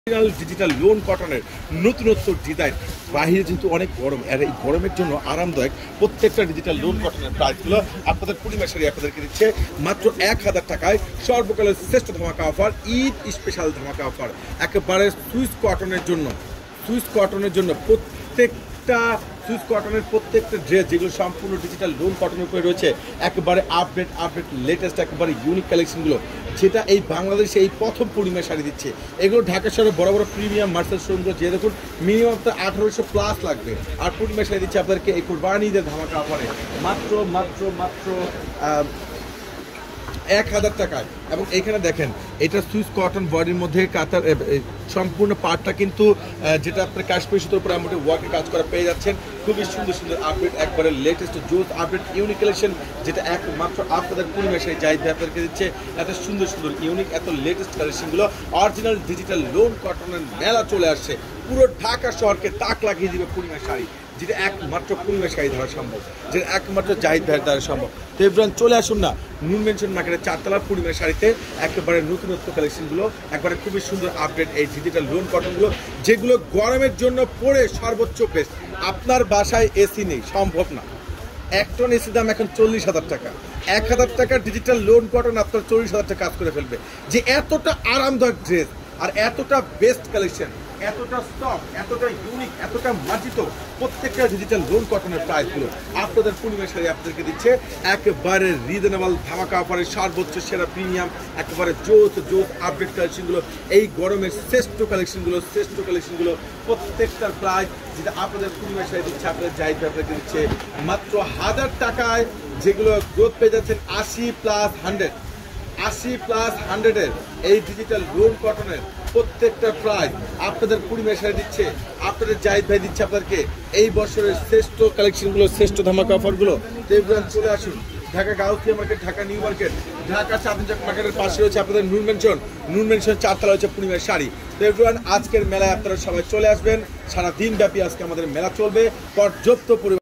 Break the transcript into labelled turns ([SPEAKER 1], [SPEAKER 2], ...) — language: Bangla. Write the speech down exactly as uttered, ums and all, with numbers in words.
[SPEAKER 1] ডিজিটাল লোন কটনের নতুনত্ব ডিজাইন বাহিরে যেহেতু অনেক গরম আর এই গরমের জন্য আরামদায়ক প্রত্যেকটা ডিজিটাল লোন কটনের প্রাইসগুলো আপনাদের পূর্ণিমা শাড়ি আপনাদেরকে দিচ্ছে মাত্র এক হাজার টাকায়। সর্বকালের শ্রেষ্ঠ ধামাকা অফার, ঈদ স্পেশাল ধামাকা অফার, একেবারে সুইস কটনের জন্য সুইস কটনের জন্য প্রত্যেকটা সুইস কটনের প্রত্যেকটা ড্রেস যেগুলো সম্পূর্ণ ডিজিটাল লোন কটনের উপরে রয়েছে, একেবারে আপডেট আপডেট লেটেস্ট একেবারে ইউনিক কালেকশনগুলো, যেটা এই বাংলাদেশে এই প্রথম পূর্ণিমা শাড়ি দিচ্ছে। এগুলো ঢাকা শহরে বড় বড় প্রিমিয়াম মার্সেল শোরুমগুলো যে দেখুন মিনিমাম তো আঠারোশো প্লাস লাগবে, আর পূর্ণিমা শাড়ি দিচ্ছে আপনাদেরকে এই কোরবানি ঈদের ধামাকা অফারে মাত্র মাত্র মাত্র এক হাজার টাকায়। এবং এইখানে দেখেন এটা সুইস কটন বডির মধ্যে কাতার সম্পূর্ণ পার্টটা কিন্তু যেটা আপনার কাশ্মীর সুতোর উপরে আমাদের ওয়ার্কে কাজ করা পেয়ে যাচ্ছেন। খুবই সুন্দর সুন্দর আপডেট, একবারে লেটেস্ট জোস আপডেট ইউনিক কালেকশন, যেটা একমাত্র আপনাদের পূর্ণিমা শাড়ি জাহিদ ভাই আপনাদেরকে দিচ্ছে। এত সুন্দর সুন্দর ইউনিক এত লেটেস্ট কালেকশনগুলো অরিজিনাল ডিজিটাল লোন কটনের মেলা চলে আসছে, পুরো ঢাকা শহরকে তাক লাগিয়ে দিবে পূর্ণিমা শাড়ি, যেটা একমাত্র পূর্ণিমা শাড়ি ধরা সম্ভব, যেটা একমাত্র জাহিদ ভাইয়ের দ্বারা সম্ভব। তো এভরিওয়ান চলে আসুন না নুন মেনশন মার্কেটের চারতলার পূর্ণিমা শাড়িতে, একেবারে নতুনত্ব কালেকশনগুলো, একবারে খুবই সুন্দর আপডেট এই ডিজিটাল লোন কটনগুলো, যেগুলো গরমের জন্য পরে সর্বোচ্চ বেস্ট। আপনার বাসায় এসি নেই, সম্ভব না, এক টন এসি দাম এখন চল্লিশ হাজার টাকা, এক হাজার টাকার ডিজিটাল লোন কটন আপনার চল্লিশ হাজার টাকা কাজ করে ফেলবে। যে এতটা আরামদায়ক ড্রেস আর এতটা বেস্ট কালেকশন, এতটা স্টক, এতটা ইউনিক, এতটা মার্জিত প্রত্যেকটা ডিজিটাল লোন কটনের প্রাইসগুলো আপনাদের পূর্ণিমা শাড়ি আপনাদেরকে দিচ্ছে একেবারে রিজনেবল ধামাকা অফারে সর্বোচ্চ সেরা প্রিমিয়াম একেবারে জোস জোস আপডেট কালেকশনগুলো, এই গরমের শ্রেষ্ঠ কালেকশনগুলো শ্রেষ্ঠ কালেকশনগুলো প্রত্যেকটার প্রাইস যেটা আপনাদের পূর্ণিমা শাড়ি দিচ্ছে আপনাদের জাহিদ আপনাদেরকে দিচ্ছে মাত্র হাজার টাকায়, যেগুলো গ্রোথ পেয়ে যাচ্ছেন আশি প্লাস হান্ড্রেড আশি প্লাস হান্ড্রেডের এই ডিজিটাল লোন কটনের প্রত্যেকটা প্রাইস আপনাদের পূর্ণিমা শাড়ি দিচ্ছে আপনাদের জাহিদ ভাই দিচ্ছে আপনাদেরকে এই বছরের শ্রেষ্ঠ কালেকশনগুলো শ্রেষ্ঠ ধামাকা অফারগুলো। তো এভরিওয়ান চলে আসুন Dhaka Gausia market, Dhaka New Market, Dhaka Chandni মার্কেটের পাশে রয়েছে আপনাদের নুন মেনশন, নুন মেনশন চারতলা হচ্ছে পূর্ণিমা শাড়ি। তো এভরিওয়ান আজকের মেলায় আপনারা সবাই চলে আসবেন, সারা দিন ব্যাপী আজকে আমাদের মেলা চলবে, পর্যাপ্ত পরিমাণ